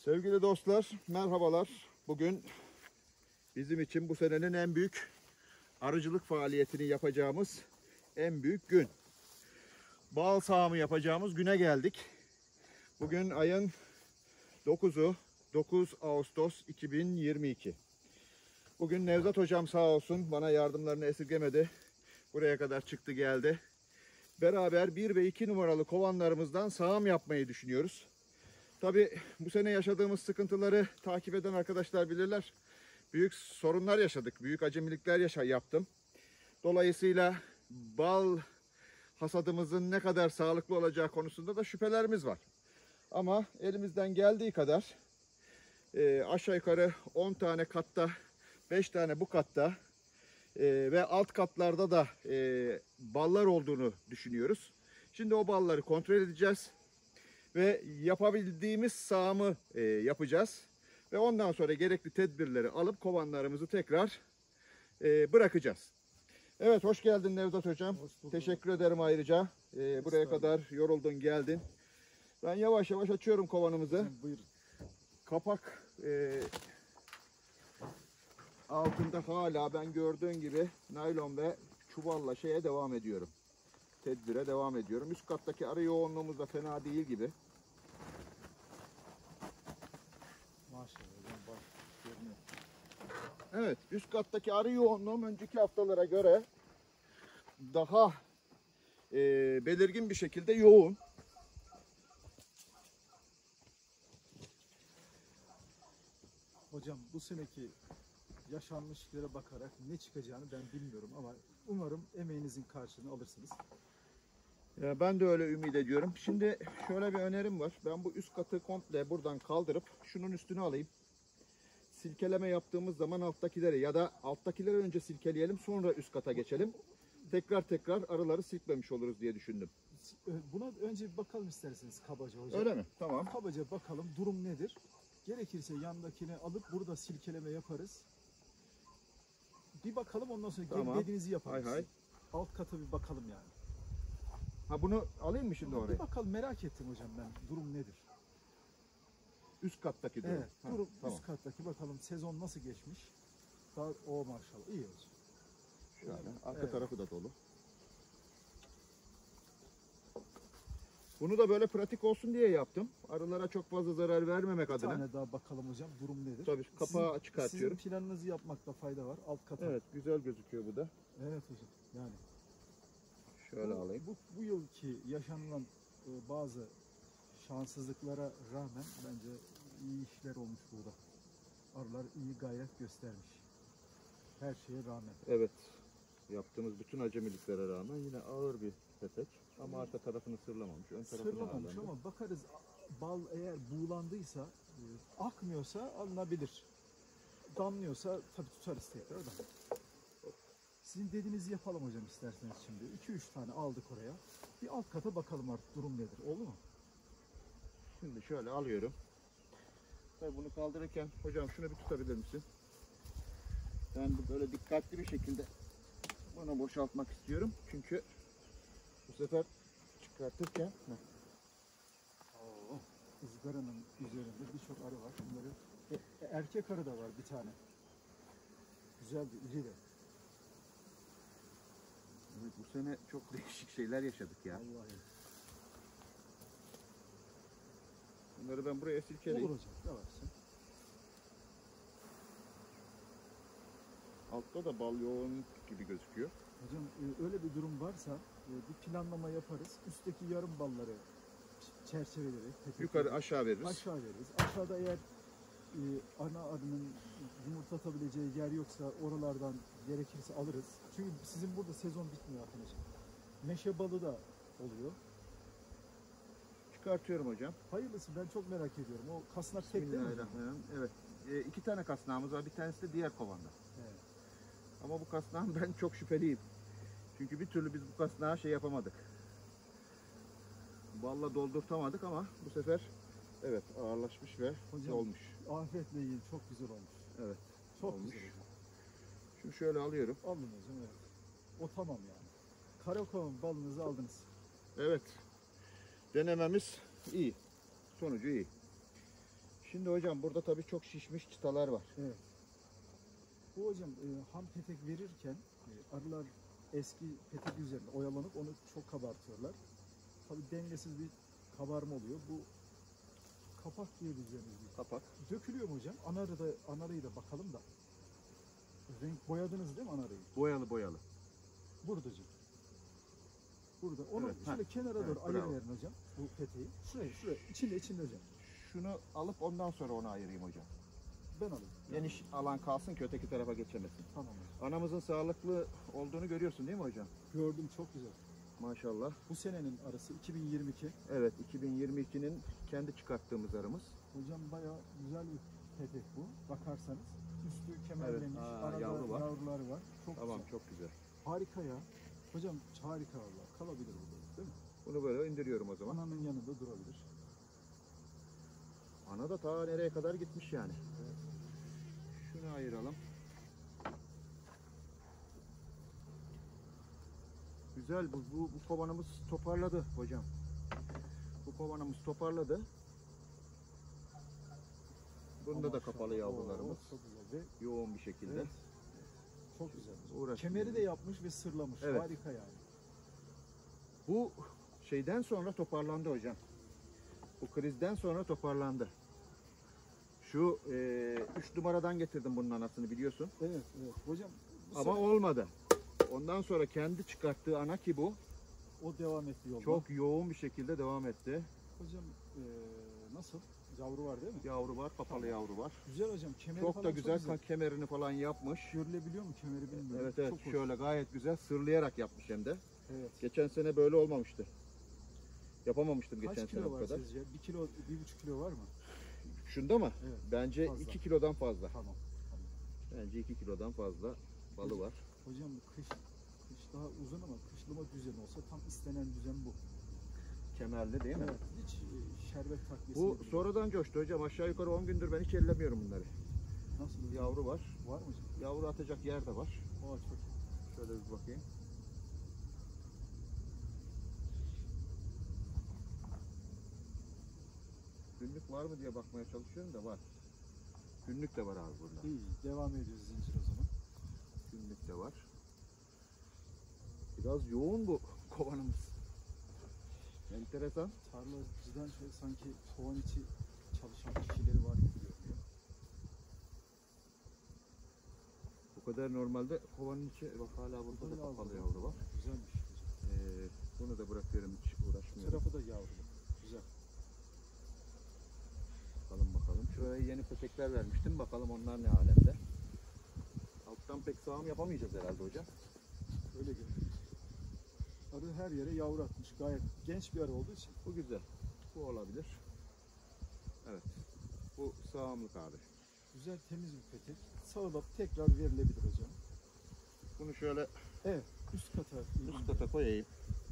Sevgili dostlar, merhabalar. Bugün bizim için bu senenin en büyük arıcılık faaliyetini yapacağımız en büyük gün. Bal sağımı yapacağımız güne geldik. Bugün ayın 9'u, 9 Ağustos 2022. Bugün Nevzat hocam sağ olsun bana yardımlarını esirgemedi. Buraya kadar çıktı geldi. Beraber 1 ve 2 numaralı kovanlarımızdan sağım yapmayı düşünüyoruz. Tabii bu sene yaşadığımız sıkıntıları takip eden arkadaşlar bilirler. Büyük sorunlar yaşadık, büyük acemilikler yaptım. Dolayısıyla bal hasadımızın ne kadar sağlıklı olacağı konusunda da şüphelerimiz var. Ama elimizden geldiği kadar aşağı yukarı 10 tane katta, 5 tane bu katta ve alt katlarda da ballar olduğunu düşünüyoruz. Şimdi o balları kontrol edeceğiz. Ve yapabildiğimiz sağımı yapacağız. Ve ondan sonra gerekli tedbirleri alıp kovanlarımızı tekrar bırakacağız. Evet, hoş geldin Nevzat hocam. Teşekkür ederim ayrıca. Buraya kadar yoruldun geldin. Ben yavaş yavaş açıyorum kovanımızı. Buyurun. Kapak altında hala ben gördüğün gibi naylon ve çuvalla devam ediyorum. Tedbire devam ediyorum. Üst kattaki arı yoğunluğumuz da fena değil gibi. Maşallah. Evet, üst kattaki arı yoğunluğum önceki haftalara göre daha belirgin bir şekilde yoğun. Hocam bu seneki yaşanmışlıklara bakarak ne çıkacağını ben bilmiyorum ama umarım emeğinizin karşılığını alırsınız. Ya ben de öyle ümit ediyorum. Şimdi şöyle bir önerim var. Ben bu üst katı komple buradan kaldırıp şunun üstüne alayım. Silkeleme yaptığımız zaman alttakileri ya da alttakileri önce silkeleyelim, sonra üst kata geçelim. Tekrar arıları silkmemiş oluruz diye düşündüm. Buna önce bir bakalım isterseniz kabaca hocam. Öyle mi? Tamam. Kabaca bakalım durum nedir? Gerekirse yandakini alıp burada silkeleme yaparız. Bir bakalım ondan sonra Tamam. dediğinizi yaparız. Hay hay. Alt kata bir bakalım yani. Ha, bunu alayım mı şimdi oraya? Bir bakalım, merak ettim hocam ben. Durum nedir? Üst kattaki durum. Evet. Ha, Durum tamam. üst kattaki bakalım sezon nasıl geçmiş. Daha o maşallah iyi hocam. Şöyle, arka Evet. tarafı da dolu. Bunu da böyle pratik olsun diye yaptım. Arılara çok fazla zarar vermemek Bir adına. tane daha bakalım hocam, durum nedir? Tabii kapağı çıkartıyorum. Sizin planınızı yapmakta fayda var. Alt kata. Evet, güzel gözüküyor bu da. Evet hocam. Yani Şöyle alayım. bu yılki yaşanılan bazı şanssızlıklara rağmen bence iyi işler olmuş burada. Arılar iyi gayret göstermiş. Her şeye rağmen. Evet. Yaptığımız bütün acemiliklere rağmen yine ağır bir petek. Ama arka tarafını sırlamamış. Ön tarafını Sırlamamış ağırlandı. ama bakarız, bal eğer buğulandıysa, akmıyorsa alınabilir. Damlıyorsa tabii tutarız tekrardan. Sizin dediğinizi yapalım hocam isterseniz şimdi. 2-3 tane aldık oraya. Bir alt kata bakalım artık durum nedir. Oldu mu? Şimdi şöyle alıyorum. Tabii bunu kaldırırken hocam şunu bir tutabilir misin? Ben böyle dikkatli bir şekilde bunu boşaltmak istiyorum. Çünkü bu sefer çıkartırken Izgaranın üzerinde birçok arı var. Bunları erkek arı da var bir tane. Güzel bir iri de. evet, bu sene çok değişik şeyler yaşadık ya. Vallahi. Bunları ben buraya silkeleyeyim. Olur hocam. Yavaşça. Altta da bal yoğun gibi gözüküyor. Hocam öyle bir durum varsa bir planlama yaparız. Üstteki yarım balları çerçeveleri Yukarı aşağı veririz. aşağı veririz. Aşağıda eğer ana arının yumurtlatabileceği yer yoksa oralardan gerekirse alırız. Çünkü sizin burada sezon bitmiyor arkadaşlar. Meşe balı da oluyor. Çıkartıyorum hocam. Hayırlısı, ben çok merak ediyorum. O kasnak tek değil mi hocam? Bismillahirrahmanirrahim. Evet. 2 tane kasnağımız var. Bir tanesi de diğer kovanda. Evet. Ama bu kasnağın ben çok şüpheliyim. Çünkü bir türlü biz bu kasnağı yapamadık. Balla doldurtamadık ama bu sefer evet ağırlaşmış ve Hocam, olmuş. afiyetle yiyin, çok güzel olmuş. Evet. Çok olmuş. güzel hocam. Şimdi şöyle alıyorum. Alın hocam, evet. O tamam yani. Karakovan balınızı aldınız. Evet. Denememiz iyi. Sonucu iyi. Şimdi hocam burada tabii çok şişmiş çıtalar var. Evet. Bu hocam ham petek verirken arılar eski petek üzerinde oyalanıp onu çok kabartıyorlar. Tabii dengesiz bir kabarma oluyor. Bu kapak diyebileceğimiz bir Kapak. dökülüyor mu hocam? Anarıyı da bakalım da. Renk boyadınız değil mi anarıyı? Boyalı boyalı. Burada hocam. Burada. Onu Evet, şöyle kenara evet, doğru bravo. ayırıverin hocam. Bu peteği. Şuraya. İçinde hocam. Şunu alıp ondan sonra onu ayırayım hocam. Ben alayım. Geniş alan kalsın ki öteki tarafa geçemesin. Tamam hocam. Anamızın sağlıklı olduğunu görüyorsun değil mi hocam? Gördüm, çok güzel. Maşallah. Bu senenin arası 2022. Evet, 2022'nin kendi çıkarttığımız arımız. Hocam bayağı güzel bir petek bu. Bakarsanız üstü kemerlemiş, Evet, arada yavru var. yavruları var. Çok Tamam, güzel. çok güzel. Harika ya. Hocam harika valla. Kalabilir burada değil mi? Bunu böyle indiriyorum o zaman. Ananın yanında durabilir. Ana da ta nereye kadar gitmiş yani. Evet. Şunu ayıralım. Güzel, bu kovanımız toparladı hocam. Bu kovanımız toparladı. Bunda da kapalı yavrularımız. Çok güzel. Ve Yoğun bir şekilde. evet, çok güzel. Uğraştım. Kemeri de yapmış ve sırlamış. Evet. Harika yani. Bu şeyden sonra toparlandı hocam. Bu krizden sonra toparlandı. Şu 3 numaradan getirdim bunun anasını biliyorsun. Evet. Hocam bu Ama sene olmadı. Ondan sonra kendi çıkarttığı ana ki bu. o devam etti yolda. Çok yoğun bir şekilde devam etti. Hocam nasıl? Yavru var değil mi? Yavru var, kapalı Tamam. yavru var. Güzel hocam. Kemeri Çok falan da güzel, kemerini falan yapmış. Görülebiliyor mu kemeri bilmiyorum. Evet, Çok hoş. şöyle gayet güzel sırlayarak yapmış hem de. Evet. Geçen sene böyle olmamıştı. Yapamamıştım geçen Kaç sene kilo bu var kadar. sizce? 1 kilo, 1,5 kilo var mı? Şunda mı? Evet. Bence Fazla. 2 kilodan fazla. Tamam. Bence 2 kilodan fazla balı var. Hocam kış daha uzun ama kışlama düzeni olsa tam istenen düzen bu. Kemerli değil mi? Evet. Hiç şerbet takviyesi Bu yok. sonradan coştu hocam. Aşağı yukarı 10 gündür ben hiç ellemiyorum bunları. Nasıl hocam? Yavru var. Var mı hocam? Yavru atacak yer de var. Aa, çok iyi. Şöyle bir bakayım. Günlük var mı diye bakmaya çalışıyorum da var. Günlük de var abi burada. İyi. Devam ediyoruz zincir o zaman. Günlük de var. Biraz yoğun bu kovanımız. Enteresan. Tarlacıdan şöyle sanki kovan içi çalışan kişileri var gibi görünüyor. Bu kadar normalde kovanın içi bak hala burada da kapalı yavru var. Güzelmiş hocam. Bunu da bırakıyorum hiç Bu uğraşmıyorum. tarafı da yavrulu. Güzel. Bakalım. Şuraya yeni petekler vermiştim. Bakalım onlar ne alemde. Alttan pek sağım yapamayacağız herhalde hocam. Öyle görünüyor. Arı her yere yavru atmış. Gayet genç bir arı olduğu için. Bu güzel. Bu olabilir. Evet. Bu sağımlık abi. Güzel temiz bir petek. Sağılıp tekrar verilebilir hocam. Bunu şöyle Evet. Üst kata. üst kata koyayım.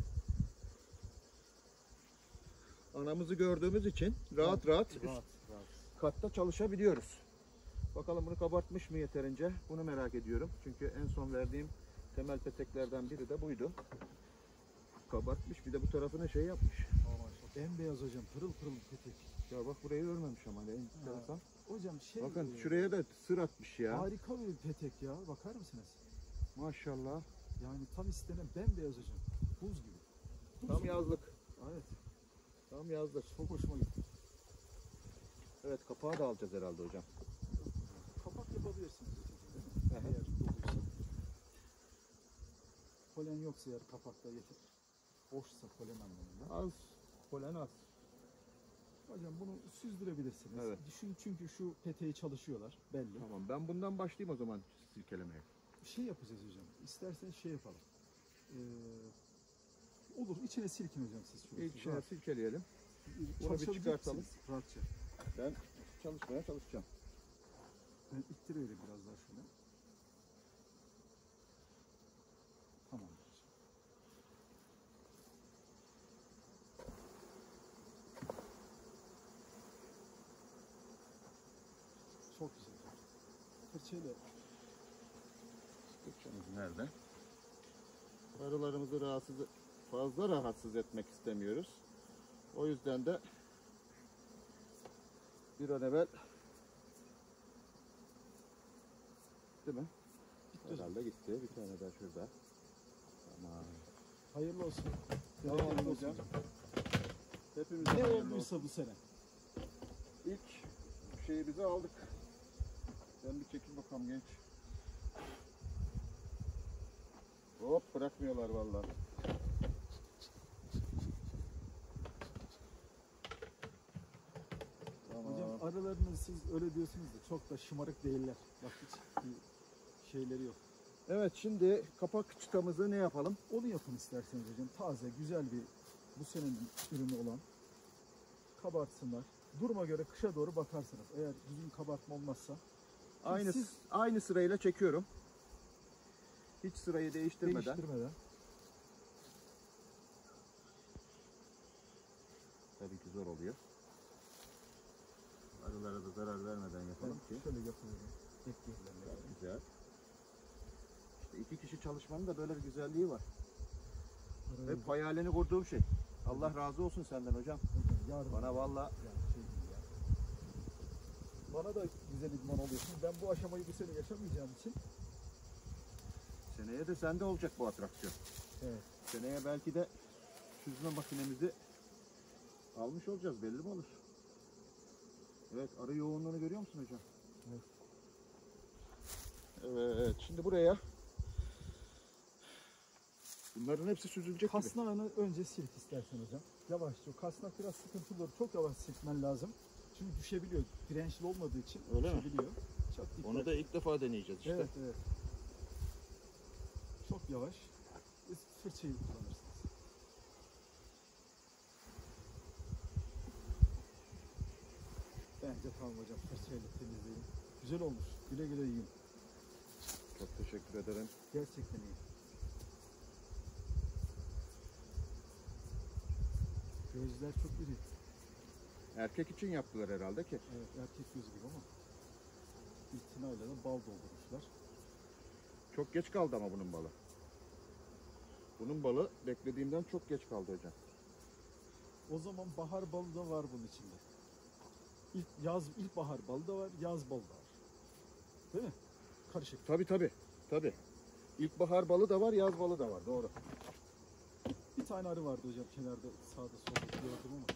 Anamızı gördüğümüz için rahat üst Rahat. katta çalışabiliyoruz. Bakalım bunu kabartmış mı yeterince? Bunu merak ediyorum. Çünkü en son verdiğim temel peteklerden biri de buydu. Kabartmış. Bir de bu tarafına şey yapmış. Bembeyaz hocam. Pırıl pırıl bir petek. Ya bak burayı örmemiş ama ne enteresan. Hocam Bakın şuraya da sır atmış ya. harika bir petek ya. Bakar mısınız? Maşallah. Yani tam istenen bembeyaz hocam. Buz gibi. Buz Tam gibi. yazlık. Evet. Tam yazlık. Çok hoşuma gitti. Evet, kapağı da alacağız herhalde hocam. Kapak yapabilirsiniz hocam, değil mi? Hı hı. Eğer doluysa. Polen yoksa eğer kapakta yeter. Boşsa polen anlamında. Az. Polen az. Hocam bunu süzdürebilirsiniz. Evet. Düşün çünkü şu peteği çalışıyorlar belli. Tamam, ben bundan başlayayım o zaman silkelemeye. Şey yapacağız hocam. İsterseniz şey yapalım. Olur içine silkin hocam siz. Şöyle. İlk içine silkeleyelim. Bunu bir Çalışabilecek çıkartalım. misiniz rahatça? Ben çalışmaya çalışacağım. Ben ittiriyorum biraz daha şöyle. Tamam. Çok güzel. Fırçayla Fırçamız nerede? Arılarımızı fazla rahatsız etmek istemiyoruz. O yüzden de bir an evvel. Değil mi? Bitti hocam. Herhalde gitti. Bir tane daha şurada. Tamam. Hayırlı olsun. Tamam Bereketli olsun hocam. hocam. Hepimize Ne hayırlı olsun. olduysa bu sene. İlk şeyimizi aldık. Sen bir çekil bakalım genç. Hop bırakmıyorlar vallahi. Tamam. Hocam arılarınız siz öyle diyorsunuz da çok da şımarık değiller. Bak hiç bir şeyleri yok. Evet şimdi kapak çıtamızı ne yapalım? Onu yapın isterseniz hocam. Taze, güzel bir bu senenin ürünü olan. Kabartsınlar. Duruma göre kışa doğru bakarsınız. Eğer düzgün kabartma olmazsa. Aynı siz aynı sırayla çekiyorum. Hiç sırayı değiştirmeden. değiştirmeden. Tabii ki zor oluyor. Arılara da zarar vermeden yapalım ki. Şöyle yapıyorum. Bekleyelim. Güzel. İşte iki kişi çalışmanın da böyle bir güzelliği var. Hep hayalini kurduğum şey. Allah razı olsun senden hocam. Yardım. Bana valla Yani şey değil ya. Bana da güzel idman oluyorsun. Ben bu aşamayı bu sene yaşamayacağım için. seneye de sende olacak bu atraksiyon. Evet. Seneye belki de süzme makinemizi almış olacağız, belli mi olur? Evet, arı yoğunluğunu görüyor musun hocam? Evet. Evet, şimdi buraya bunların hepsi süzülecek gibi. Kasnağını önce silk istersen hocam. Yavaşça. O kasnak biraz sıkıntılı. Çok yavaş silkmen lazım. Çünkü düşebiliyor. Dirençli olmadığı için Öyle mi? düşebiliyor. Çok dikkat. Onu da ilk defa deneyeceğiz işte. Evet, evet. Çok yavaş. Biz fırçayı kullanırsınız. Bence tamam hocam. Fırçayla temizleyin. Güzel olmuş. Güle güle yiyin. Çok teşekkür ederim. Gerçekten iyi. Gözler çok iri. Erkek için yaptılar herhalde ki. Evet, erkek gözü gibi ama itinayla da bal doldurmuşlar. Çok geç kaldı ama bunun balı. Bunun balı beklediğimden çok geç kaldı hocam. O zaman bahar balı da var bunun içinde. İlkbahar balı da var, yaz balı da var. Değil mi? Karışık. Tabii. İlkbahar balı da var, yaz balı da var. Doğru. Bir tane arı vardı hocam kenarda sağda solda gördüm ama.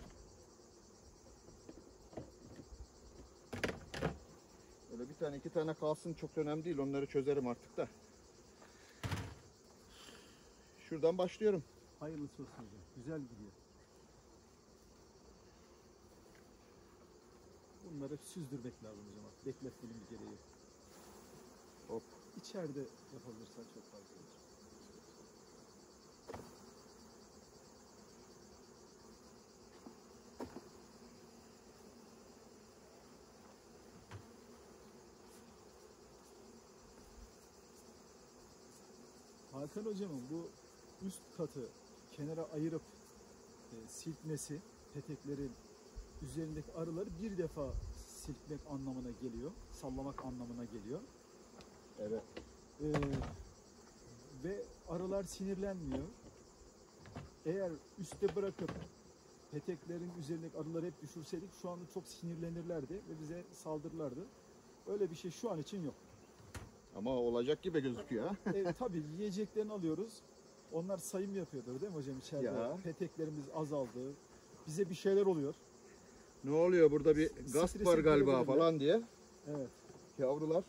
Öyle bir tane iki tane kalsın çok önemli değil. Onları çözerim artık da. Şuradan başlıyorum. Hayırlısı olsun hocam. Güzel gidiyor. Bunları hep süzdürmek lazım hocam. Bekletmenin bir gereği yok. Hop. İçeride yapabilirsen çok fazla olur. Hakan hocamın bu üst katı kenara ayırıp silkmesi, peteklerin üzerindeki arıları bir defa silkmek anlamına geliyor, sallamak anlamına geliyor. Evet. Ve arılar sinirlenmiyor. Eğer üstte bırakıp peteklerin üzerindeki arıları hep düşürseydik şu anda çok sinirlenirlerdi ve bize saldırırlardı. Öyle bir şey şu an için yok. Ama olacak gibi gözüküyor ha. Tabii yiyeceklerini alıyoruz. Onlar sayım yapıyordur değil mi hocam içeride? Ya. Peteklerimiz azaldı. Bize bir şeyler oluyor. Ne oluyor burada, bir gasp Stresi var galiba görebilirler. falan diye. Evet. Yavrular.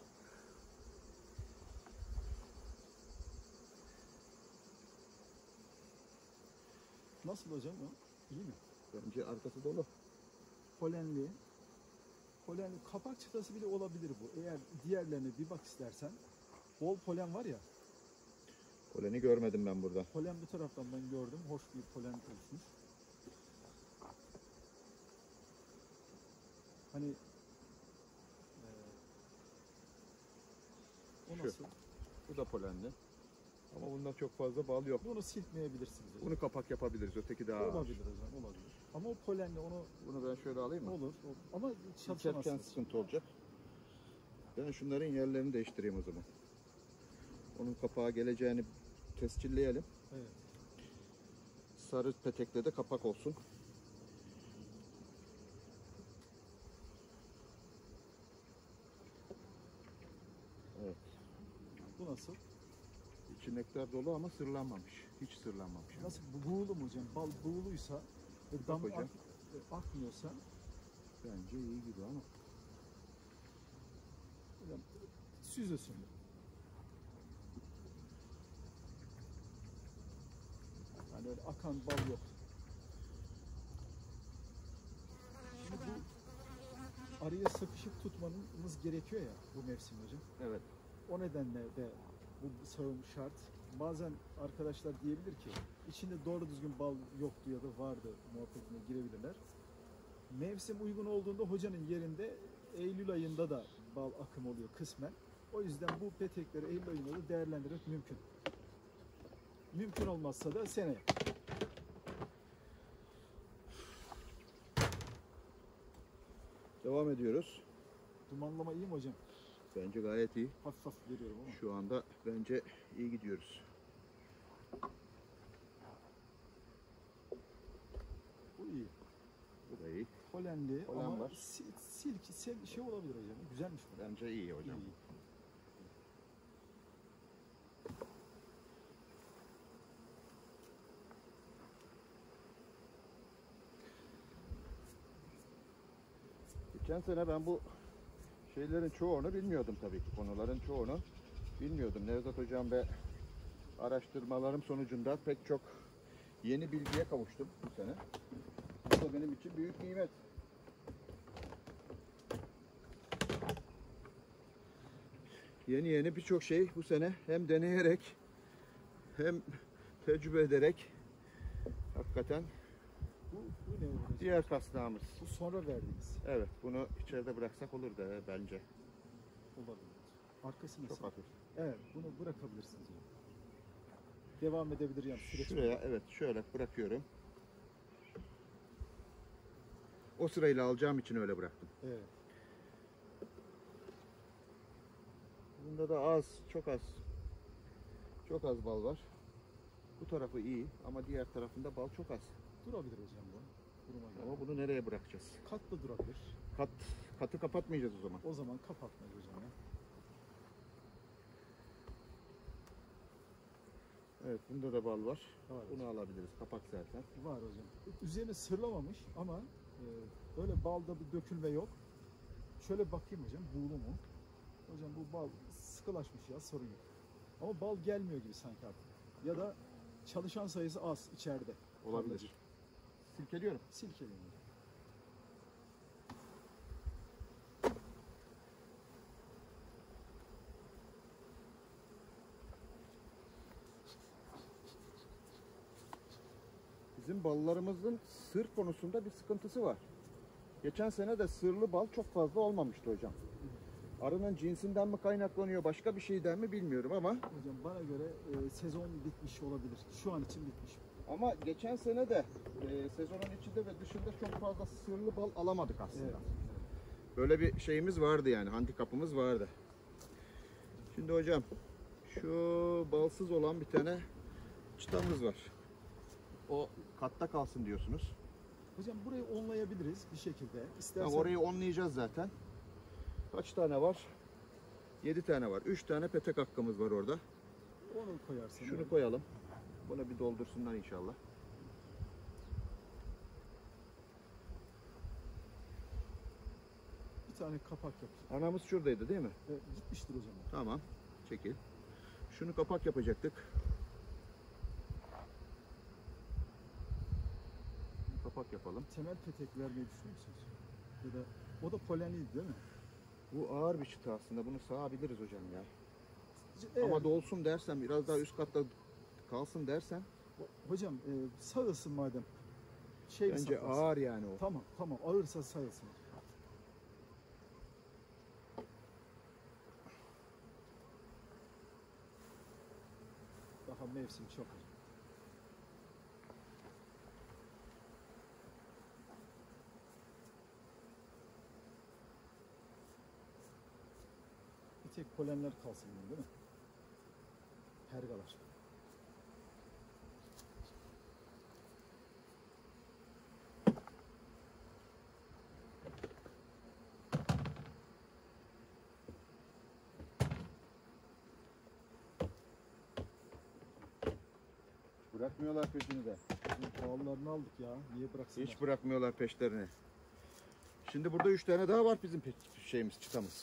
Nasıl hocam o? İyi mi? Bence arkası dolu. Polenli. Polen kapak çıtası bile olabilir bu. Eğer diğerlerine bir bak istersen. Bol polen var ya. Poleni görmedim ben burada. Polen bu taraftan ben gördüm. Hoş bir polen oluşmuş. Hani o Şu. nasıl? Bu da polenli. Ama bundan çok fazla bal yok. Bunu silkmeyebilirsiniz hocam. Bunu kapak yapabiliriz. Öteki daha ağır. Olabilir hocam, olabilir. Ama o polenle onu Bunu ben şöyle alayım mı? olur. Ama İçerken çalışamazsınız. sıkıntı olacak. Ben şunların yerlerini değiştireyim o zaman. Onun kapağa geleceğini tescilleyelim. Evet. Sarı petekle de kapak olsun. nektar dolu ama sırlanmamış. Hiç sırlanmamış. Nasıl buğulu mu hocam? Bal buğuluysa ve dam hocam. akmıyorsa Bence iyi gibi ama. hocam süzülsün. Yani öyle akan bal yok. Şimdi bu araya sıkışıp tutmamız gerekiyor ya bu mevsim hocam. Evet. O nedenle de bu sağım şart. Bazen arkadaşlar diyebilir ki içinde doğru düzgün bal yoktu ya da vardı muhabbetine girebilirler. Mevsim uygun olduğunda hocanın yerinde Eylül ayında da bal akım oluyor kısmen. O yüzden bu petekleri Eylül ayında da değerlendirmek mümkün. Mümkün olmazsa da seneye. Devam ediyoruz. Dumanlama iyi mi hocam? Bence gayet iyi. Hafif hafif veriyorum ama. Şu anda bence iyi gidiyoruz. Bu iyi. Bu da iyi. Polenli Polen ama var. şey olabilir hocam. Güzelmiş bu. Bence iyi hocam. İyi. Geçen sene ben bu şeylerin çoğunu bilmiyordum tabii ki. Konuların çoğunu bilmiyordum. Nevzat hocam ve araştırmalarım sonucunda pek çok yeni bilgiye kavuştum bu sene. Bu da benim için büyük nimet. Yeni birçok şey bu sene hem deneyerek hem tecrübe ederek hakikaten Bu ne hocam? diğer kasnağımız. Bu sonra verdiğiniz. Evet, bunu içeride bıraksak olur da bence. Olabilir. Arkası nasıl? Çok hafif. Evet, bunu bırakabilirsiniz. Yani. Devam edebilir yani süreç. Şuraya evet şöyle bırakıyorum. O sırayla alacağım için öyle bıraktım. Evet. Bunda da çok az bal var. Bu tarafı iyi ama diğer tarafında bal çok az. Durabilir hocam bu. Duruma göre. Ama bunu nereye bırakacağız? Katlı durabilir. Katı kapatmayacağız o zaman. O zaman kapatmayız hocam ya. Evet, bunda da bal var. Var. Bunu alabiliriz. Kapak zaten. Var hocam. Üzerine sırlamamış ama böyle balda bir dökülme yok. Şöyle bakayım hocam, buğulu mu? Hocam bu bal sıkılaşmış ya, sorun yok. Ama bal gelmiyor gibi sanki artık. Ya da çalışan sayısı az içeride. Olabilir. Silkeliyorum. Silkeleyin. Bizim ballarımızın sır konusunda bir sıkıntısı var. Geçen sene de sırlı bal çok fazla olmamıştı hocam. Arının cinsinden mi kaynaklanıyor, başka bir şeyden mi bilmiyorum ama Hocam bana göre sezon bitmiş olabilir. Şu an için bitmiş. ama geçen sene de sezonun içinde ve dışında çok fazla sırlı bal alamadık aslında. Evet. Böyle bir şeyimiz vardı yani, handikapımız vardı. Şimdi hocam şu balsız olan bir tane çıtamız var. O katta kalsın diyorsunuz. Hocam burayı onlayabiliriz bir şekilde. İstersen Tamam, orayı onlayacağız zaten. Kaç tane var? 7 tane var. 3 tane petek hakkımız var orada. onu koyarsın. Şunu evet. koyalım. Buna bir doldursunlar inşallah. Bir tane kapak yap. Anamız şuradaydı değil mi? Gitmiştir hocam. Tamam. Çekil. Şunu kapak yapacaktık. Kapak yapalım. Temel petek vermeyi düşünüyor musunuz? Ya da o da polenliydi değil mi? Bu ağır bir çıta aslında. Bunu sağabiliriz hocam ya. Evet. Ama dolsun dersen, biraz daha üst katta kalsın dersen Hocam sağılsın madem. Şey bence saklansın. ağır yani o. Tamam ağırsa sayılsın. Daha mevsim çok. Bir tek polenler kalsın bunun, değil mi? Pergalar. Bırakmıyorlar peşini de. Bağlarını aldık ya. Niye bıraksınlar? Hiç bırakmıyorlar peşlerini. Şimdi burada 3 tane daha var bizim şeyimiz, çıtamız.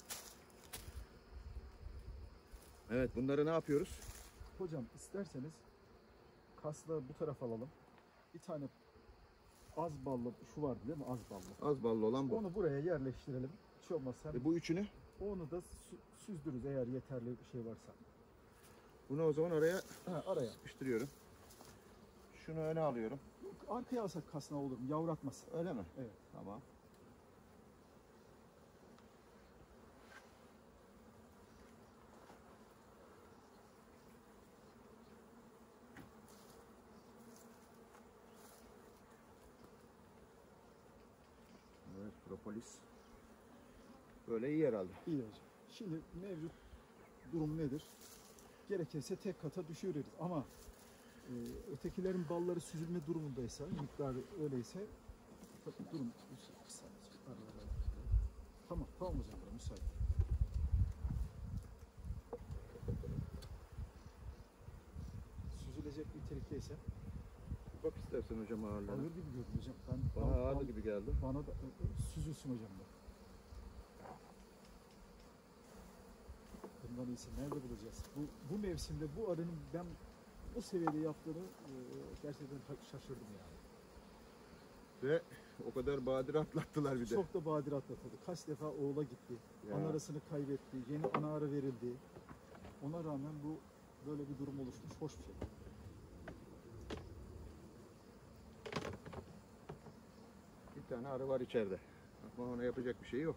Evet, bunları ne yapıyoruz? Hocam isterseniz kasla bu tarafa alalım. Bir tane az ballı şu vardı değil mi? Az ballı. Az ballı olan bu. Onu buraya yerleştirelim. Hiç olmazsa Bu üçünü, onu da süzdürürüz eğer yeterli bir şey varsa. bunu o zaman oraya Araya. sıkıştırıyorum. Şunu öne alıyorum. Arkaya alsak kasna olur mu? Yavratmasın. Öyle mi? Evet. Tamam. Evet, propolis. Böyle iyi herhalde. İyi hocam. Şimdi mevcut durum nedir? Gerekirse tek kata düşürürüz ama ötekilerin balları süzülme durumundaysa, miktarı öyleyse durum kısa. Tamam, tamam hocam, müsait. Süzülecek nitelikteyse Bak istersen hocam ağırlığına. ağır gibi gördüm hocam. Bana ağır gibi geldi. Bana da süzülsün hocam da. Bundan iyisi nerede bulacağız? Bu mevsimde bu arının ben bu seviyede yaptığını gerçekten şaşırdım yani. Ve o kadar badire atlattılar bir de. Çok da badire atlatıldı. Kaç defa oğula gitti. Ya. Ana arasını kaybetti. Yeni ana ara verildi. Ona rağmen bu böyle bir durum oluşmuş. Hoş bir şey. Bir tane arı var içeride. Ama ona yapacak bir şey yok.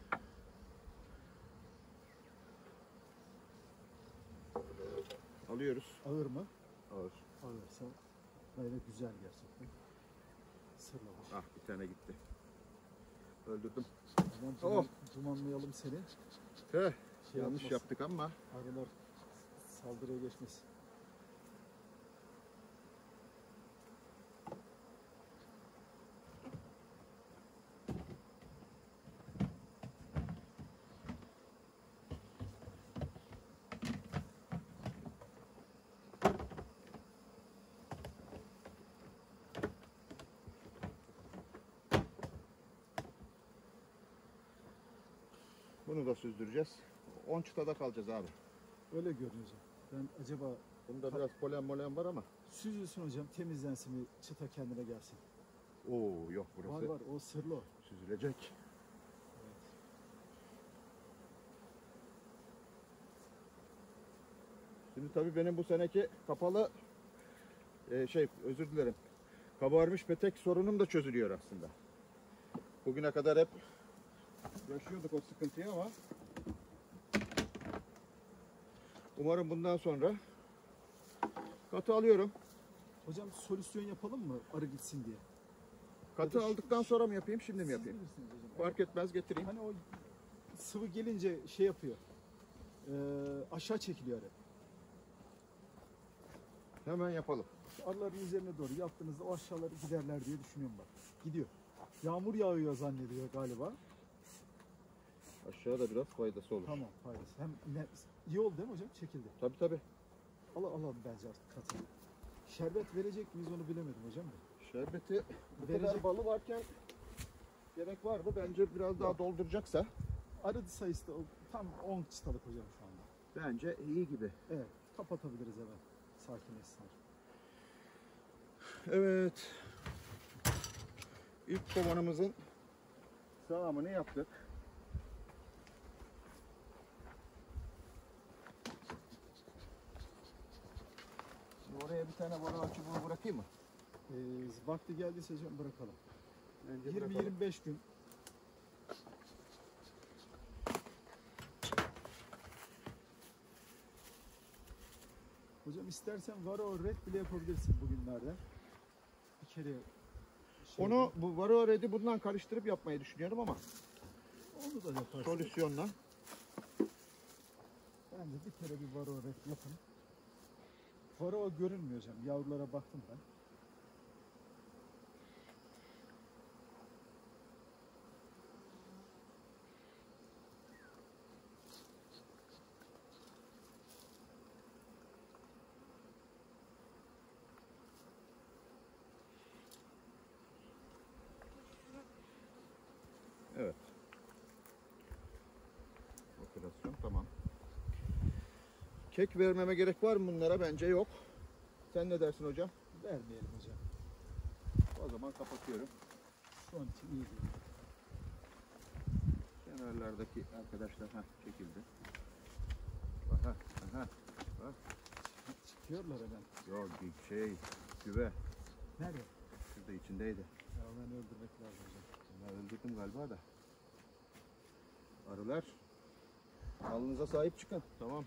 Alıyoruz. Ağır mı? Ağır. Ağırsa gayet güzel gerçekten. Sırlamış. Ah, bir tane gitti. Öldürdüm. Tamam, dumanlayalım seni. Heh, Şey yanlış yapmasın. yaptık ama. Arılar saldırıya geçmesin. Bunu da süzdüreceğiz. 10 çıtada kalacağız abi. Öyle görünüyor hocam. Ben acaba Bunda biraz polen var ama. süzülsün hocam, temizlensin bir çıta kendine gelsin. Oo, yok burası. Var o sırlı o. Süzülecek. Evet. Şimdi tabii benim bu seneki kapalı özür dilerim. Kabarmış petek sorunum da çözülüyor aslında. Bugüne kadar hep yaşıyorduk o sıkıntıyı ama umarım bundan sonra katı alıyorum. Hocam solüsyon yapalım mı arı gitsin diye? Katı aldıktan sonra mı yapayım, şimdi mi Siz yapayım? bilirsiniz hocam. Fark etmez, getireyim. Hani o sıvı gelince şey yapıyor. Aşağı çekiliyor arı. Hemen yapalım. Arıların üzerine doğru yaptığınızda o aşağıları giderler diye düşünüyorum bak. Gidiyor. Yağmur yağıyor zannediyor galiba. Aşağıda biraz faydası olur. Tamam, faydası. Hem iyi oldu değil mi hocam? Çekildi. Tabii. Alalım bence artık katı. Şerbet verecek miyiz onu bilemedim hocam da. Şerbeti bu Verecek. kadar balı varken gerek var mı? Bence biraz daha dolduracaksa Arı sayısı da tam 10 çıtalık hocam şu anda. bence iyi gibi. Evet, kapatabiliriz hemen. Sakinleşsin. Evet. İlk kovanımızın sağımını yaptık. Şimdi oraya bir tane bana çubuğu bırakayım mı? Vakti geldiyse hocam bırakalım. Bence bırakalım. 20-25 gün. Hocam istersen Varo Red bile yapabilirsin bugünlerde. Bir kere Onu bu Varroa Red'i bundan karıştırıp yapmayı düşünüyorum ama onu da yaparsın. solüsyonla. Bence bir kere bir Varo Red yapın. Varo görünmüyor hocam. Yavrulara baktım ben. Kek vermeme gerek var mı bunlara? Bence yok. Sen ne dersin hocam? Vermeyelim hocam. O zaman kapatıyorum. Şu an için iyi değil. Kenarlardaki arkadaşlar çekildi. Aha. Çıkıyorlar hemen. Yok bir güve. Nerede? Şurada içindeydi. Ya ben öldürmek lazım hocam. Ben öldürdüm galiba da. Arılar. Alnınıza sahip çıkın. Tamam.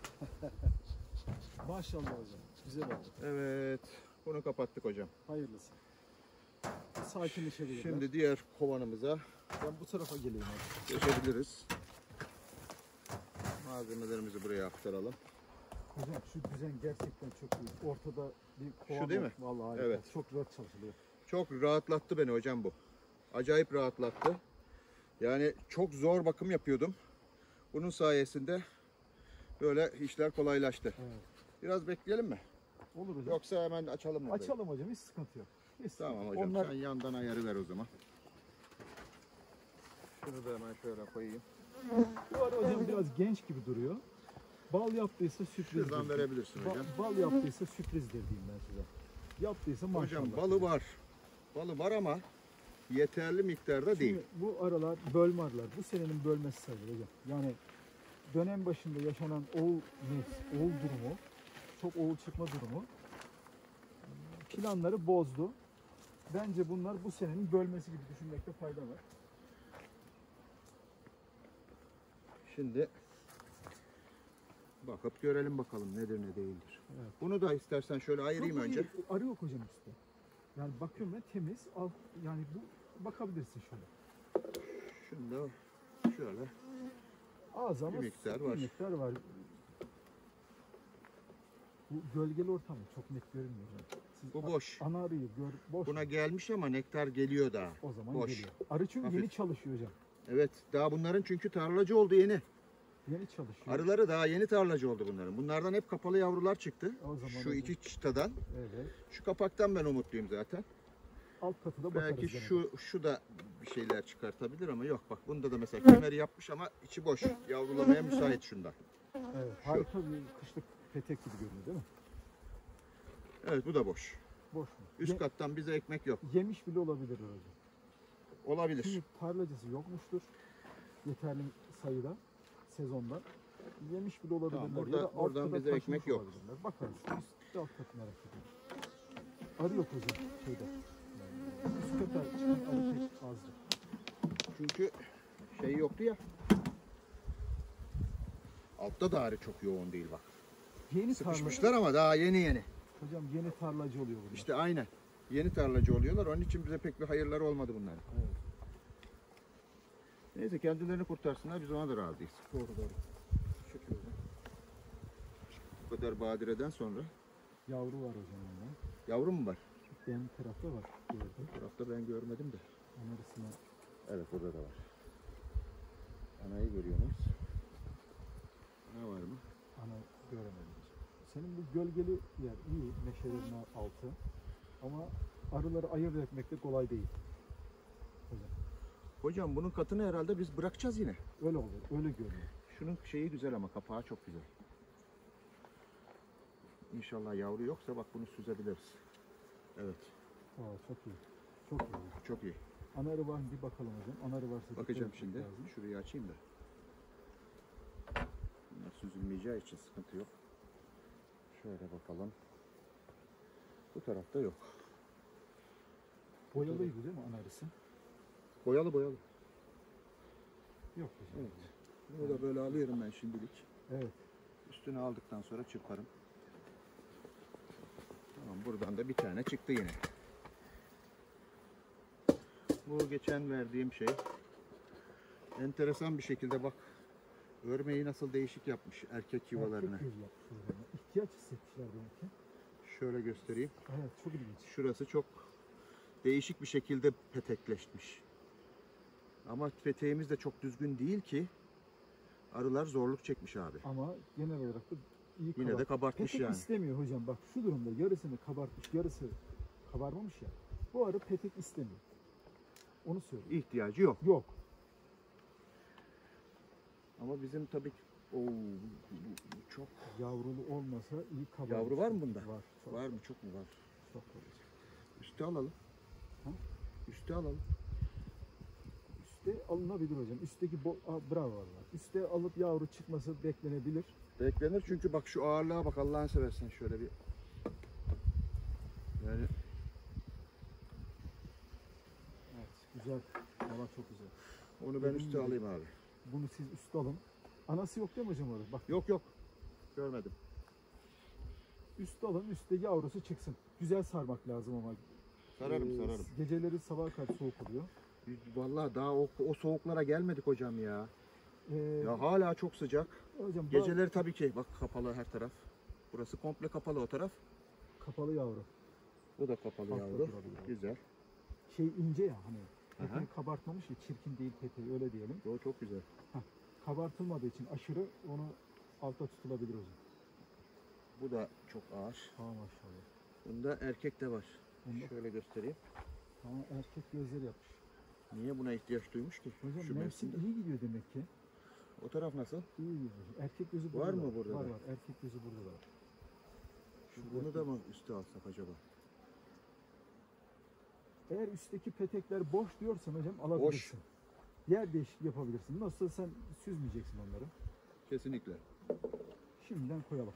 Maşallah hocam. Güzel oldu. Evet. Bunu kapattık hocam. Hayırlısı. Sakinleşebilirler. Şimdi diğer kovanımıza ben bu tarafa geleyim hadi. geçebiliriz. Malzemelerimizi buraya aktaralım. Hocam şu düzen gerçekten çok iyi. Ortada bir kovan Şu değil var. mi? Vallahi harika. Evet. Çok rahat çalışılıyor. Çok rahatlattı beni hocam bu. Acayip rahatlattı. Yani çok zor bakım yapıyordum. Bunun sayesinde böyle işler kolaylaştı. Evet. Biraz bekleyelim mi? Olur hocam. Yoksa hemen açalım mı? burayı? Açalım hocam, hiç sıkıntı yok. Hiç sıkıntı Tamam yok. hocam. Onlar Sen yandan ayarı ver o zaman. Şunu da hemen şöyle koyayım. bu ara hocam biraz genç gibi duruyor. Bal yaptıysa sürprizdir. Şuradan verebilirsin hocam. Bal yaptıysa sürprizdir diyeyim ben size. Yaptıysa maşallah. Hocam balı var. Balı var ama yeterli miktarda değil. Şimdi bu aralar bölme arılar. Bu senenin bölmesi sayılır hocam. Yani dönem başında yaşanan oğul durumu, çok oğul çıkma durumu planları bozdu. Bence bunlar bu senenin bölmesi gibi düşünmekte fayda var. Şimdi bakıp görelim bakalım nedir ne değildir. Evet. Bunu da istersen şöyle ayırayım Yok, önce. arı yok hocam üstte. Yani bakıyorum ben temiz. Yani bu bakabilirsin şöyle. Şunu da şöyle. Az ama Bir miktar bir var. miktar var. Bu gölgeli ortam çok net görünmüyor hocam. Siz Bu boş. ana arıyı boş. Buna gelmiş ama nektar geliyor daha. O zaman boş. geliyor. Arı çünkü Hafif. yeni çalışıyor hocam. Evet, daha bunların çünkü tarlacı oldu yeni. Yeni çalışıyor. Arıları daha yeni tarlacı oldu bunların. Bunlardan hep kapalı yavrular çıktı. O zaman Şu hocam. iki çıtadan. Evet. Şu kapaktan ben umutluyum zaten. Alt katı da bakarız. Belki gene de. şu da bir şeyler çıkartabilir ama yok bak bunda da mesela kemeri yapmış ama içi boş. Yavrulamaya müsait şunda. Evet. Harika bir kışlık petek gibi görünüyor değil mi? Evet bu da boş. Boş mu? Üst kattan bize ekmek yok. Yemiş bile olabilir hocam. Olabilir. Şimdi tarlacısı yokmuştur. Yeterli sayıda sezonda. Yemiş bile olabilirler. Tamam, ya burada- da alt buradan kata bize taşımış ekmek yok. olabilirler. Bakarız. Üst alt katı merak ediyorum. Arı yok hocam şeyde. Yani üst kata çıkan arı pek azdır. Çünkü şey yoktu ya. Altta da arı çok yoğun değil bak. Yeni Sıkışmışlar ama daha yeni. Hocam yeni tarlacı oluyor bunlar. İşte aynen. Yeni tarlacı oluyorlar. Onun için bize pek bir hayırları olmadı bunların. Evet. Neyse kendilerini kurtarsınlar biz ona da razıyız. Doğru. Şükür hocam. Bu kadar badireden sonra. Yavru var hocam ondan. Yavru mu var? Benim tarafta var. Gördüm. Bu tarafta ben görmedim de. Anarısına Evet burada da var. Anayı görüyorsunuz. Ana var mı? ana göremedim. Senin bu gölgeli yer iyi. Meşelerin altı. Ama arıları ayırt etmek de kolay değil. Hocam. Hocam bunun katını herhalde biz bırakacağız yine. Öyle olur. Öyle görünüyor. Şunun şeyi güzel ama kapağı çok güzel. İnşallah yavru yoksa bak bunu süzebiliriz. Evet Çok iyi. Çok iyi. çok iyi. Ana arı var mı bir bakalım hocam. Ana arı varsa Bakacağım dikkat şimdi. etmek lazım. Şurayı açayım da. Bunlar süzülmeyeceği için sıkıntı yok. Şöyle bakalım. Bu tarafta yok. Boyalıydı değil mi ana arısı? Boyalı. Yok hocam. Evet. Bunu da böyle alıyorum ben şimdilik. Evet. Üstüne aldıktan sonra çırparım. Tamam buradan da bir tane çıktı yine. Bu geçen verdiğim şey. Enteresan bir şekilde bak. Örmeyi nasıl değişik yapmış erkek yuvalarını. Erkek yüz yapmış hocam. İhtiyaç hissetmişler demek ki. Şöyle göstereyim. Evet çok ilginç. Şurası çok değişik bir şekilde petekleşmiş. Ama peteğimiz de çok düzgün değil ki arılar zorluk çekmiş abi. Ama genel olarak da iyi Yine de kabartmış petek yani. istemiyor hocam. Bak şu durumda yarısını kabartmış, yarısı kabarmamış ya. Bu arı petek istemiyor. Onu söyleyeyim. İhtiyacı yok. Yok. Ama bizim tabii bu çok. Yavrulu olmasa iyi kabarır. Yavru var mı bunda? Var. Çok, Var mı? Çok mu var? çok olacak. Üste alalım. Ha? Üste alalım. Üste alınabilir hocam. Üstteki bravo var. Üste alıp yavru çıkması beklenebilir. Beklenir çünkü bak şu ağırlığa bak, Allah'ını seversen şöyle bir. Yani Evet, güzel. Valla çok güzel. onu ben Dediğim üste gibi. alayım abi. Bunu siz üste alın. Anası yok değil mi hocam orada? Bak Yok. Görmedim. üste alın, üstte yavrusu çıksın. Güzel sarmak lazım ama. Sararım. Geceleri sabaha kadar soğuk oluyor. Vallahi daha o soğuklara gelmedik hocam ya. Ee, Ya hala çok sıcak. Hocam Geceleri tabii ki bak kapalı her taraf. Burası komple kapalı o taraf. kapalı yavru. Bu da kapalı Altta yavru. durabilir. Güzel. Şey ince ya hani. Aha. Peteği kabartmamış ya, çirkin değil peteği öyle diyelim. O çok güzel. Kabartılmadığı için aşırı onu altta tutulabilir hocam. Bu da çok ağır. Ha maşallah. Bunda erkek de var. Bunda Şöyle göstereyim. erkek gözleri yapmış. Niye buna ihtiyaç duymuş ki? Hocam Şu mevsim mevsimde. iyi gidiyor demek ki. O taraf nasıl? İyi gidiyor. Erkek gözü Var burada mı burada Var da? var. Erkek gözü burada var. Bunu da mı üste alsak acaba? Eğer üstteki petekler boş diyorsan hocam alabilirsin. Yer değişikliği yapabilirsin. Nasıl sen süzmeyeceksin onları. Kesinlikle. Şimdiden koyalım.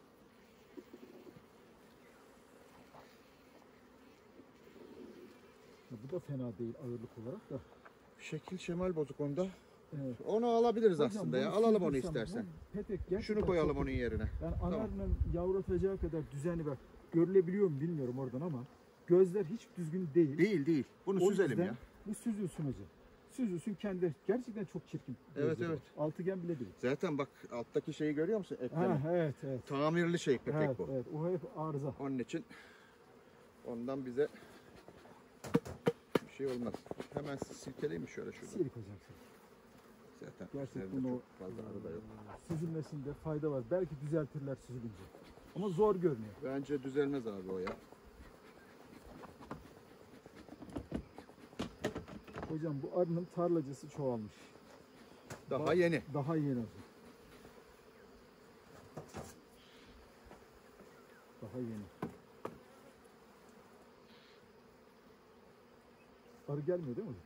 Ya bu da fena değil ağırlık olarak da. Şekil şemal bozuk onda. Evet. Onu alabiliriz Hocam aslında ya. bunu Alalım onu süzdürsem istersen. bu petek gerçekten Şunu koyalım çok onun yerine. Yani Tamam. anarının yavratacağı kadar düzenli bak. Görülebiliyor mu bilmiyorum oradan ama gözler hiç düzgün değil. Değil. Bunu O süzelim yüzden ya. Bu süzülsün hocam. Süzülsün kendi. Gerçekten çok çirkin. Evet, gözleri evet. var. Altıgen bile değil. Zaten bak alttaki şeyi görüyor musun? Eklemi. Ha, evet. Tamirli şey petek Evet, bu. evet. O hep arıza. Onun için ondan bize bir şey olmaz. Hemen silkeleyeyim mi şöyle şurada? Silik hocam. Zaten Gerçekten üzerinde o çok fazla arı da yok. süzülmesinde fayda var. Belki düzeltirler süzülünce. Ama zor görünüyor. Bence düzelmez abi o ya. Hocam bu arının tarlacısı çoğalmış. Daha yeni. Daha yeni hocam. Daha yeni. Arı gelmiyor değil mi hocam?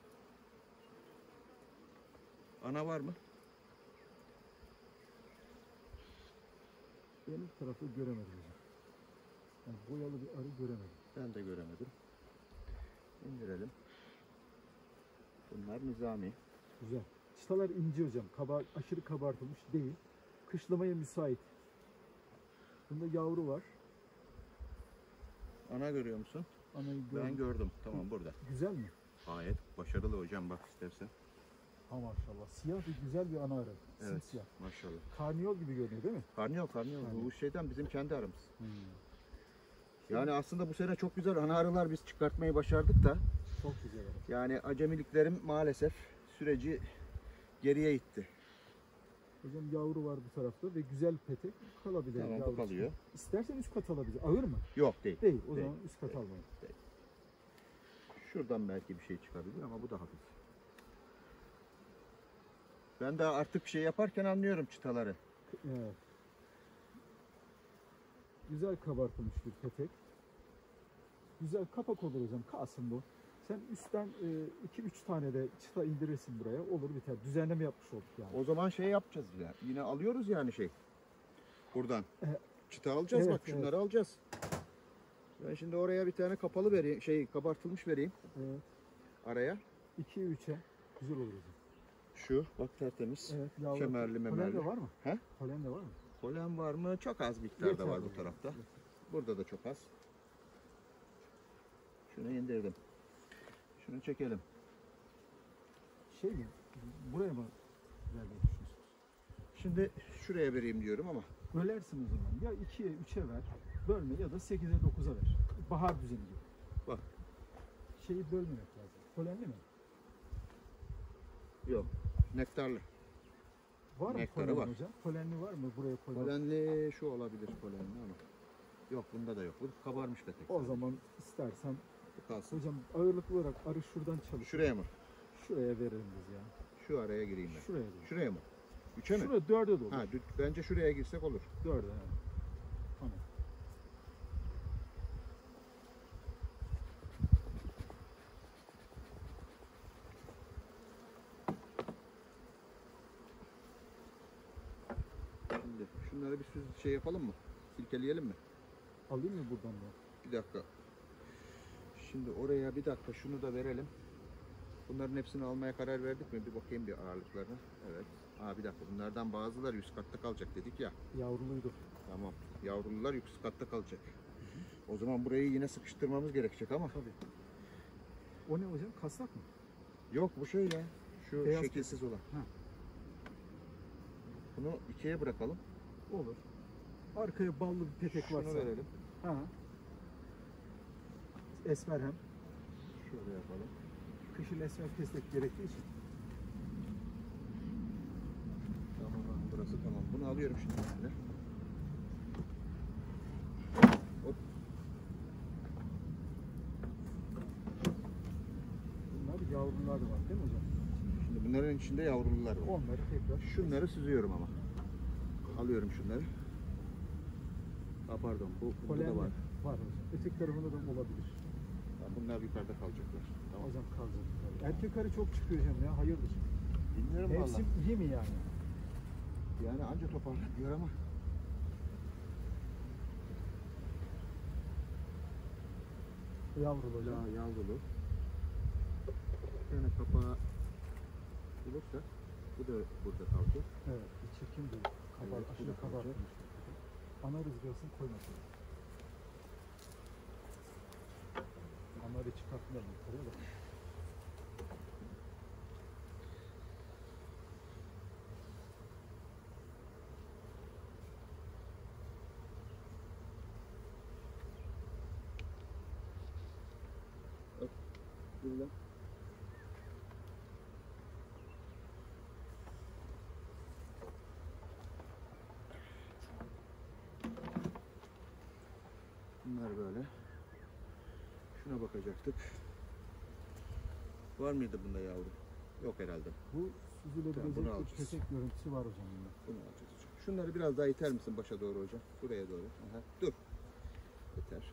Ana var mı? Benim tarafı göremedim hocam. Yani boyalı bir arı göremedim. Ben de göremedim. İndirelim. Bunlar nizami. Güzel. Çıtalar ince hocam. Aşırı kabartılmış değil. Kışlamaya müsait. Bunda yavru var. Ana görüyor musun? Anayı Ben gördüm. Tamam burada. Güzel mi? Gayet başarılı hocam, bak istersen. Ha maşallah. Siyah ve güzel bir ana arı. Evet. Simsiyah. Maşallah. Karniyol gibi görünüyor değil mi? Karnıyol. Karnıyol. Bu şeyden bizim kendi arımız. Yani aslında bu sene çok güzel ana arılar biz çıkartmayı başardık da. Çok güzel arı. Yani acemiliklerim maalesef süreci geriye itti. Hocam yavru var bu tarafta ve güzel petek kalabilir. Tamam, bu yavru kalıyor. çıkıyor. İstersen üst kat alabilir. Ağır mı? Yok değil. Değil. O Değil, zaman üst kat değil. almayın. Şuradan belki bir şey çıkabilir ama bu da hafif. Ben de artık şey yaparken anlıyorum çıtaları. Evet. Güzel kabartılmış bir petek. Güzel kapak olur hocam. Kalsın bu. Sen üstten 2-3 tane de çıta indirirsin buraya. Olur biter. Düzenleme yapmış olduk yani. O zaman şey yapacağız ya. Yine alıyoruz yani şey. Buradan. Evet. Çıta alacağız, Evet, bak şunları alacağız. Ben şimdi oraya bir tane kapalı vereyim, şey kabartılmış vereyim Evet. araya. 2-3'e güzel olur hocam. Şu bak tertemiz. Evet. Yavru. Kemerli Polen memerli. de var mı? He? Polen de var mı? Polen var mı? Çok az miktarda Yeter var bu hocam. tarafta. Yeter. Burada da çok az. Şunu indirdim. Şunu çekelim. Şey mi? Buraya mı vermeyi düşünüyorsunuz? Şimdi şuraya vereyim diyorum ama Bölersin o zaman. Ya 2'ye 3'e ver. Bölme ya da 8'e 9'a ver. Bahar düzeni gibi. Bak. Şeyi bölmemek lazım. Polenli mi? yok. Nektarlı. Var mı Nektarı polen var. hocam? Polenli var mı? Buraya polen. Polenli şu olabilir polenli ama. Yok, bunda da yok. Bu kabarmış petek. O zaman istersen Bu kalsın. hocam ağırlıklı olarak arı şuradan çalış. Şuraya mı? Şuraya verelim biz ya. Şu araya gireyim ben. Şuraya değil. Şuraya mı? 3'e mi? Şurada 4'e de olur. Ha, bence şuraya girsek olur. 4'e yani. Tamam. Şimdi şunları bir şey yapalım mı? Silkeleyelim mi? Alayım mı buradan da? Bir dakika. Şimdi oraya bir dakika şunu da verelim. Bunların hepsini almaya karar verdik mi? Bir bakayım bir ağırlıklarına. Evet. Bir dakika, bunlardan bazıları üst katta kalacak dedik ya. Yavruluydu. Tamam. Yavrulular üst katta kalacak. O zaman burayı yine sıkıştırmamız gerekecek ama. Tabii. O ne hocam? Kasnak mı? Yok, bu şey ya. Şu Beyaz şekilsiz olan. Ha. Bunu ikiye bırakalım. Olur. Arkaya ballı bir petek Şunu varsa. verelim. Ha. Esmerhem. Şöyle yapalım. Kışın esmer pestek gerektiği için. Tamam, burası tamam. Bunu alıyorum şimdi üstüne. Hop. Bunlar yavrular var değil mi hocam? Şimdi bunların içinde yavrulular var. Onları tekrar. Şunları süzüyorum ama. Alıyorum şunları. Pardon, bu burada da var. Var hocam. Öteki tarafında da olabilir. Bunlar yukarıda kalacaklar. Tamam. Hocam kalacak. Erkek arı çok çıkıyor hocam ya. Hayırdır? Bilmiyorum Mevsim vallahi. iyi mi yani? Yani anca toparlanıyor ama. Yavrulu hocam. Yavrulu. Bir tane kapağı bulursa bu da burada kalacak. Evet. Bir çirkin değil. Kabar, Evet, bu aşırı da kalacak. kabartmış. Ana rızgasını koymasın. Anları çıkarttılar yukarıya da. Burada. Bunlar böyle. Şuna bakacaktık. Var mıydı bunda yavru? Yok herhalde. Bu süzülebilecek Bunu bir alacağız. petek görüntüsü var hocam bunda. Bunu alacağız hocam. Şunları biraz daha iter misin başa doğru hocam? Buraya doğru. Aha. Dur. Yeter.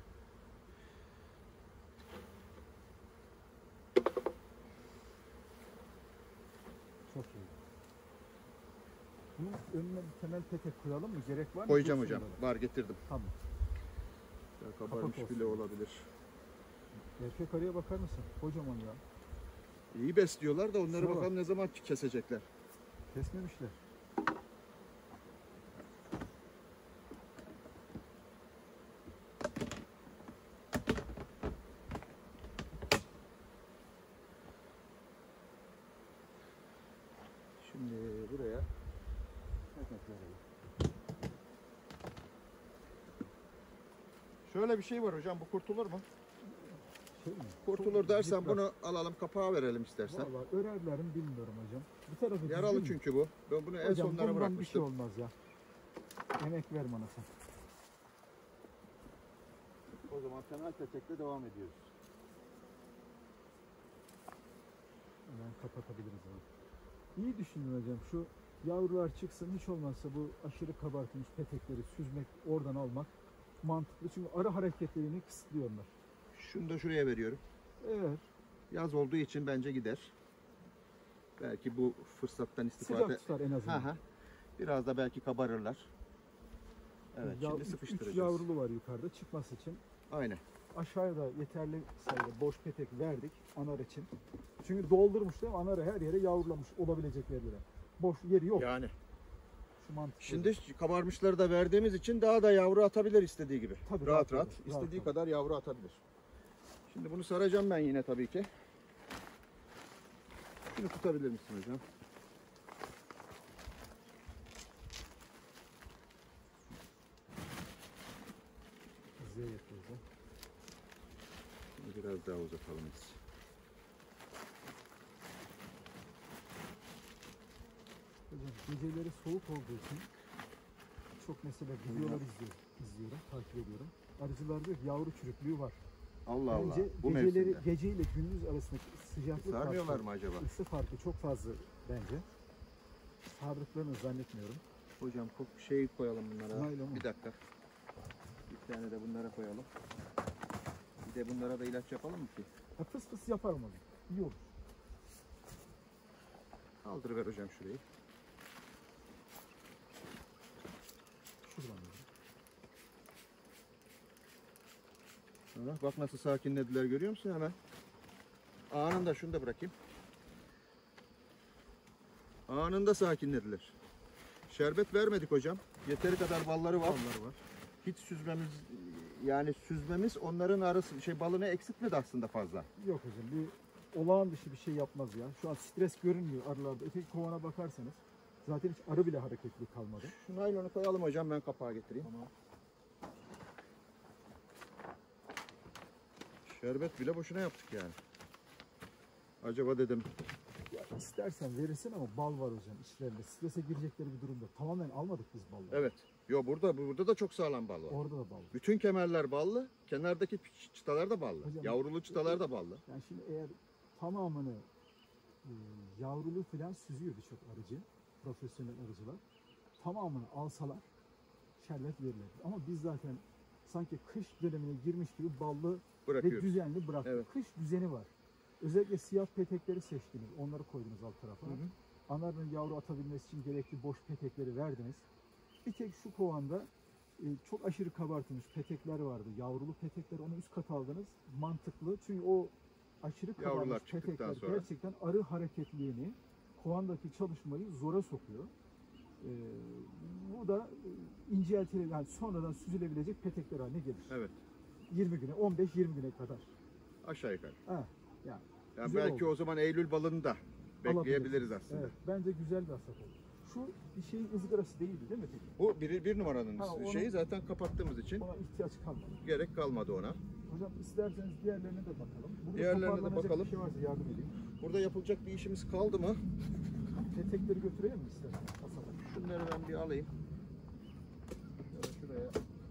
Çok iyi. Bunun önüne bir temel petek koyalım mı? Gerek var mı? Koyacağım Dursun hocam. böyle. Var, getirdim. Tamam. Ya kabarmış Kapak bile olsun. olabilir. Erkek arıya bakar mısın? Kocaman ya. İyi besliyorlar da onları Şuna bakalım ne zaman kesecekler. Kesmemişler. Şimdi buraya ekmek verelim. Şöyle bir şey var hocam, bu kurtulur mu? Şey mi? Kurtulur Çok dersen yıprat. bunu alalım, kapağı verelim istersen. Vallahi örerler mi bilmiyorum hocam. Bir tarafı Yaralı düzgün mü? çünkü bu. Ben bunu en Hocam sonlara bundan bir şey bırakmıştım. olmaz ya. Emek ver bana sen. O zaman temel petekle devam ediyoruz. Hemen kapatabiliriz onu. İyi düşündün hocam. Şu yavrular çıksın, hiç olmazsa bu aşırı kabartılmış petekleri süzmek, oradan almak mantıklı. Çünkü arı hareketlerini kısıtlıyorlar. Şunu da şuraya veriyorum. Evet. Yaz olduğu için bence gider. Belki bu fırsattan istifade... Sıcak tutar en azından. Ha. Biraz da belki kabarırlar. Evet, şimdi Üç sıkıştıracağız. yavrulu var yukarıda çıkması için. Aynen. Aşağıya da yeterli sayıda boş petek verdik anar için. Çünkü doldurmuş değil mi? Anarı her yere yavrulamış olabilecek yerlere. Boş yeri yok. Yani. Şu mantıklı. Şimdi kabarmışları da verdiğimiz için daha da yavru atabilir istediği gibi. Tabii, rahat rahat, rahat. rahat, İstediği rahat. kadar yavru atabilir. Şimdi bunu saracağım ben yine tabii ki. Şunu tutabilir misin hocam? Z yapıyoruz ya. Bunu biraz daha uzatalım biz. Hocam geceleri soğuk olduğu için çok mesela videolar izliyorum, takip ediyorum. Arıcılar diyor ki yavru çürüklüğü var. Allah Allah. Bence Bu geceleri, mevsimde. gece ile gündüz arasındaki sıcaklık Sarmıyorlar farkı, mı acaba? ısı farkı çok fazla bence. sardıklarını zannetmiyorum. Hocam şey koyalım bunlara. Naylon mu? Bir dakika. Bir tane de bunlara koyalım. Bir de bunlara da ilaç yapalım mı ki? Ya fıs fıs yaparım onu. İyi olur. Kaldırıver hocam şurayı. Şuradan böyle. Ha, bak nasıl sakinlediler, görüyor musun hemen? Anında şunu da bırakayım. Anında sakinlediler. Şerbet vermedik hocam. Yeteri kadar balları var. Balları var. Hiç süzmemiz onların arası balını eksiltmedi aslında fazla. Yok hocam, bir olağan dışı bir şey yapmaz ya. Şu an stres görünmüyor arılarda. Öteki kovana bakarsanız zaten hiç arı bile hareketli kalmadı. Şu naylonu koyalım hocam, ben kapağı getireyim. Tamam. Şerbet bile boşuna yaptık yani. Acaba dedim. Ya istersen verirsin ama bal var hocam içlerinde. Strese girecekleri bir durumda. Tamamen almadık biz balları. Evet. Yo, burada da çok sağlam bal var. Orada da bal. Bütün kemerler ballı, kenardaki çıtalar da ballı. Hocam, Yavrulu çıtalar da ballı. Yani şimdi eğer tamamını yavrulu falan süzüyor birçok arıcı, profesyonel arıcılar. Tamamını alsalar şerbet verirler. Ama biz zaten sanki kış dönemine girmiş gibi ballı ve Bırakıyoruz. düzenli bıraktık. Evet. Kış düzeni var. Özellikle siyah petekleri seçtiniz. Onları koydunuz alt tarafa. Hı hı. Anarının yavru atabilmesi için gerekli boş petekleri verdiniz. Bir tek şu kovanda çok aşırı kabartılmış petekler vardı. Yavrulu petekler, onu üst kata aldınız. Mantıklı. Çünkü o aşırı Yavrular kabarmış çıktıktan petekler sonra. gerçekten arı hareketliğini, kovandaki çalışmayı zora sokuyor. Bu da inceltilebilecek, yani sonradan süzülebilecek petekler haline gelir. Evet. 20 güne, 15-20 güne kadar. Aşağı yukarı. Ha, yani Yani güzel belki oldu. o zaman Eylül balını da bekleyebiliriz aslında. Evet, bence güzel bir hasat oldu. Şu bir şeyin ızgarası değildi değil mi peki? Bu bir numaranın Ha, onu- şeyi zaten kapattığımız için Ona ihtiyaç kalmadı. gerek kalmadı ona. Hocam isterseniz diğerlerine de bakalım. Burada Diğerlerine de toparlanacak bakalım. Bir şey varsa yardım edeyim. Burada yapılacak bir işimiz kaldı mı? Petekleri götüreyim mi isterseniz kasaba? Şunları ben bir alayım. Ya da şuraya.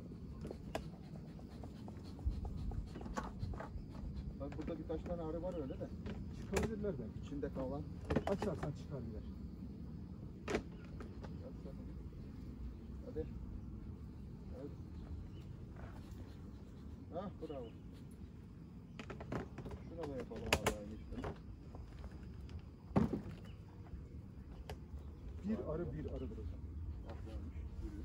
Bak burada birkaç tane arı var öyle de. Çıkabilirler belki. İçinde kalan. Açarsan çıkar gider. Hadi. Evet. Ah, bravo. Şuna da yapalım abi aynı işlemi. Bir arı bir arıdır hocam. Ah, varmış. Yürü.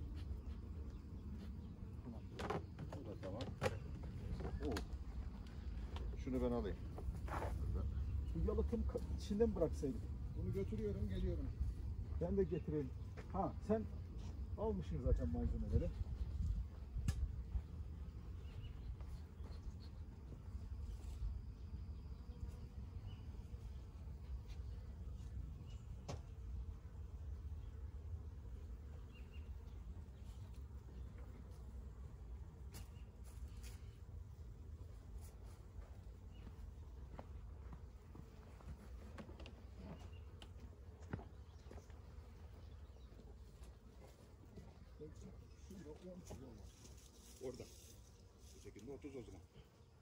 Tamam. Bu da tamam. Oo. Şunu ben alayım. Bu yalıtım içinde mi bıraksaydık? Bunu götürüyorum, geliyorum. Ben de getireyim. Ha, sen almışsın zaten malzemeleri. Şurada 10 kilo var. Orada. Bu şekilde 30 o zaman.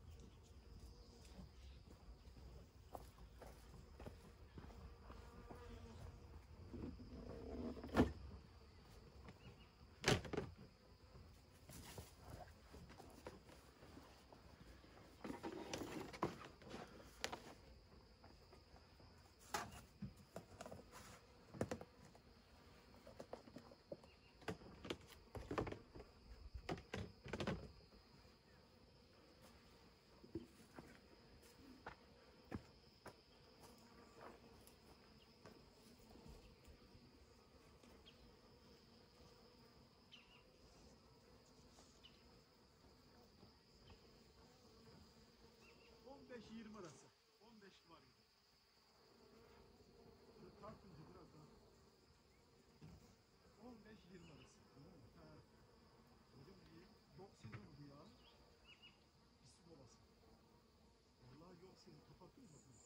Arası. 15 var gibi. Böyle tartınca biraz daha. 15-20 arası. Ha. Hocam iyi. Yok sezonu bu ya. Pislik olası. Vallahi yok sezonu. Kapattınız mı?